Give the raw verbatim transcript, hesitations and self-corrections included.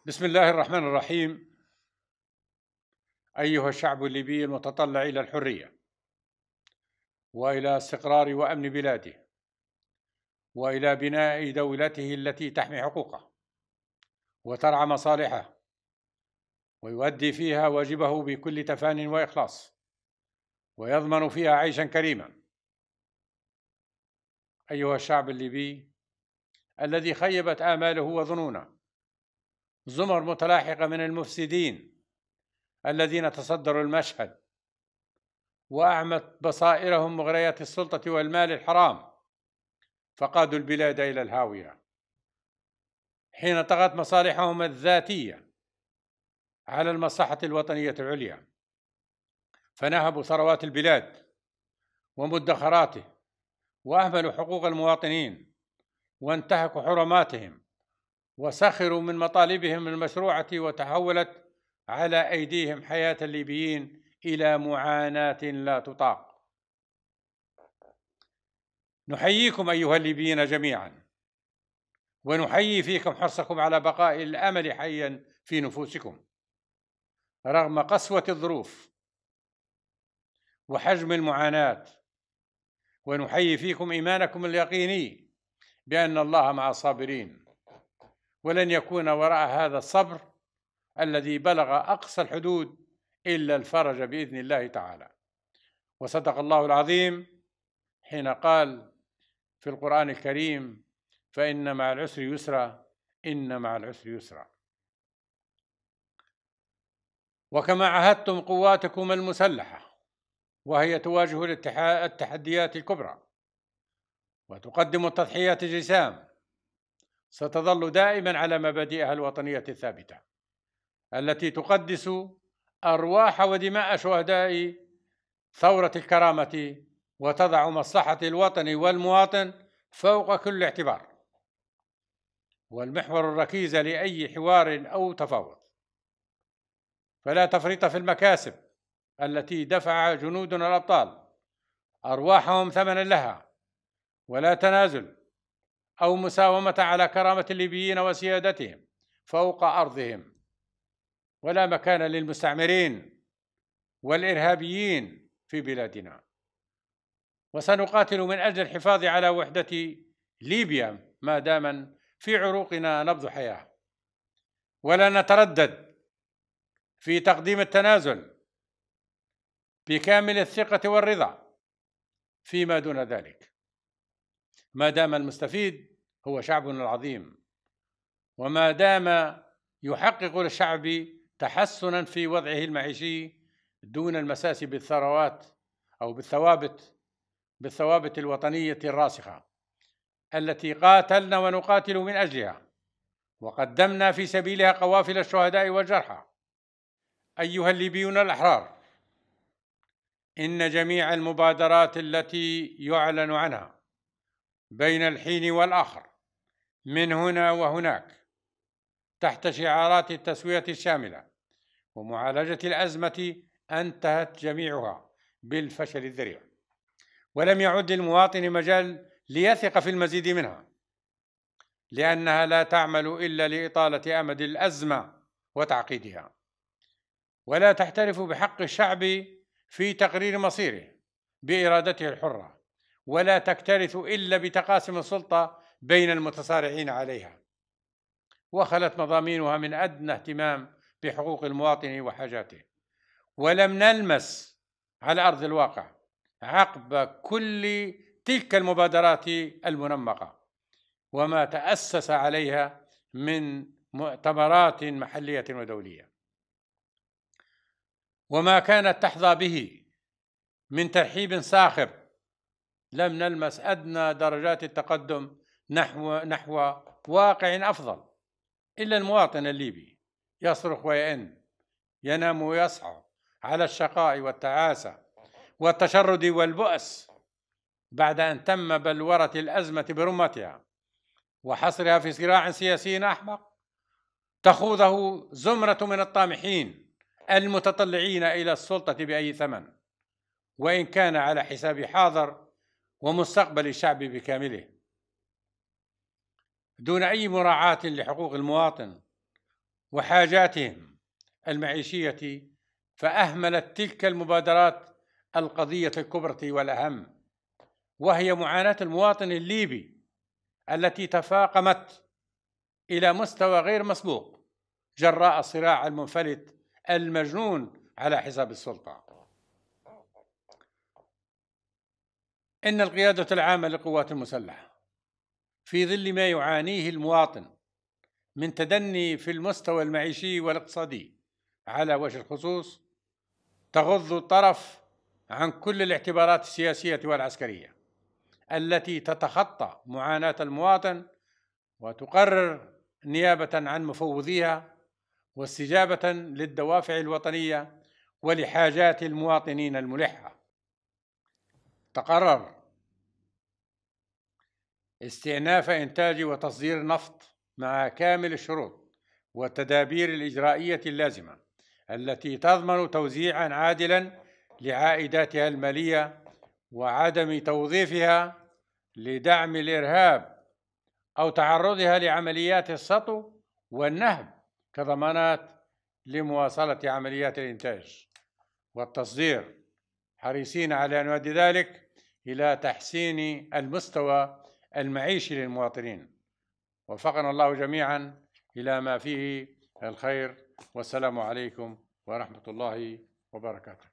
بسم الله الرحمن الرحيم. أيها الشعب الليبي المتطلع إلى الحرية وإلى استقرار وأمن بلاده وإلى بناء دولته التي تحمي حقوقه وترعى مصالحه ويؤدي فيها واجبه بكل تفان وإخلاص ويضمن فيها عيشا كريما. أيها الشعب الليبي الذي خيبت آماله وظنونه زمر متلاحقة من المفسدين الذين تصدروا المشهد وأعمت بصائرهم مغريات السلطة والمال الحرام، فقادوا البلاد إلى الهاوية حين طغت مصالحهم الذاتية على المصلحة الوطنية العليا، فنهبوا ثروات البلاد ومدخراته وأهملوا حقوق المواطنين وانتهكوا حرماتهم وسخروا من مطالبهم المشروعة، وتحولت على أيديهم حياة الليبيين إلى معاناة لا تطاق. نحييكم أيها الليبيين جميعا، ونحيي فيكم حرصكم على بقاء الأمل حيا في نفوسكم رغم قسوة الظروف وحجم المعاناة، ونحيي فيكم إيمانكم اليقيني بأن الله مع الصابرين، ولن يكون وراء هذا الصبر الذي بلغ أقصى الحدود إلا الفرج بإذن الله تعالى. وصدق الله العظيم حين قال في القرآن الكريم: فإن مع العسر يسرا إن مع العسر يسرا. وكما عهدتم قواتكم المسلحة وهي تواجه التحديات الكبرى وتقدم التضحيات الجسام، ستظل دائما على مبادئها الوطنية الثابتة التي تقدس أرواح ودماء شهداء ثورة الكرامة، وتضع مصلحة الوطن والمواطن فوق كل اعتبار والمحور الركيز لأي حوار أو تفاوض. فلا تفريط في المكاسب التي دفع جنودنا الأبطال أرواحهم ثمنا لها، ولا تنازل أو مساومة على كرامة الليبيين وسيادتهم فوق أرضهم، ولا مكان للمستعمرين والإرهابيين في بلادنا. وسنقاتل من أجل الحفاظ على وحدة ليبيا ما دام في عروقنا نبض حياة، ولا نتردد في تقديم التنازل بكامل الثقة والرضا فيما دون ذلك ما دام المستفيد هو شعبنا العظيم، وما دام يحقق للشعب تحسنا في وضعه المعيشي دون المساس بالثروات أو بالثوابت بالثوابت الوطنية الراسخة التي قاتلنا ونقاتل من أجلها وقدمنا في سبيلها قوافل الشهداء والجرحى. أيها الليبيون الأحرار، إن جميع المبادرات التي يعلن عنها بين الحين والآخر من هنا وهناك تحت شعارات التسوية الشاملة ومعالجة الأزمة انتهت جميعها بالفشل الذريع، ولم يعد للمواطن مجال ليثق في المزيد منها، لأنها لا تعمل إلا لإطالة أمد الأزمة وتعقيدها، ولا تعترف بحق الشعب في تقرير مصيره بإرادته الحرة، ولا تكترث إلا بتقاسم السلطة بين المتصارعين عليها، وخلت مضامينها من أدنى اهتمام بحقوق المواطن وحاجاته. ولم نلمس على أرض الواقع عقب كل تلك المبادرات المنمقة وما تأسس عليها من مؤتمرات محلية ودولية، وما كانت تحظى به من ترحيب ساخر. لم نلمس أدنى درجات التقدم نحو نحو واقع أفضل إلا المواطن الليبي يصرخ ويئن، ينام ويصحى على الشقاء والتعاسة والتشرد والبؤس بعد أن تم بلورة الأزمة برمتها وحصرها في صراع سياسي أحمق تخوضه زمرة من الطامحين المتطلعين إلى السلطة بأي ثمن، وإن كان على حساب حاضر ومستقبل الشعب بكامله، دون أي مراعاة لحقوق المواطن وحاجاتهم المعيشية، فأهملت تلك المبادرات القضية الكبرى والأهم، وهي معاناة المواطن الليبي التي تفاقمت إلى مستوى غير مسبوق جراء الصراع المنفلت المجنون على حساب السلطة. إن القيادة العامة للقوات المسلحة في ظل ما يعانيه المواطن من تدني في المستوى المعيشي والاقتصادي على وجه الخصوص تغض الطرف عن كل الاعتبارات السياسية والعسكرية التي تتخطى معاناة المواطن، وتقرر نيابة عن مفوضيها واستجابة للدوافع الوطنية ولحاجات المواطنين الملحة، تقرر استئناف إنتاج وتصدير النفط مع كامل الشروط والتدابير الإجرائية اللازمة التي تضمن توزيعاً عادلاً لعائداتها المالية، وعدم توظيفها لدعم الإرهاب أو تعرضها لعمليات السطو والنهب كضمانات لمواصلة عمليات الإنتاج والتصدير، حريصين على أن يؤدي ذلك إلى تحسين المستوى المعيشي للمواطنين. وفقنا الله جميعا إلى ما فيه الخير، والسلام عليكم ورحمة الله وبركاته.